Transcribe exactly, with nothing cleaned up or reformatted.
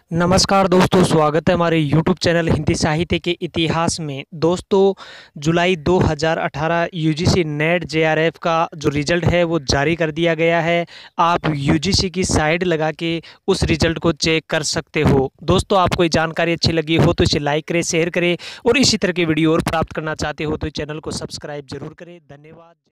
नमस्कार दोस्तों, स्वागत है हमारे यूट्यूब चैनल हिंदी साहित्य के इतिहास में। दोस्तों, जुलाई दो हज़ार अठारह यूजीसी नेट जेआरएफ का जो रिज़ल्ट है वो जारी कर दिया गया है। आप यूजीसी की साइट लगा के उस रिज़ल्ट को चेक कर सकते हो। दोस्तों, आपको ये जानकारी अच्छी लगी हो तो इसे लाइक करें, शेयर करें और इसी तरह की वीडियो और प्राप्त करना चाहते हो तो चैनल को सब्सक्राइब ज़रूर करें। धन्यवाद।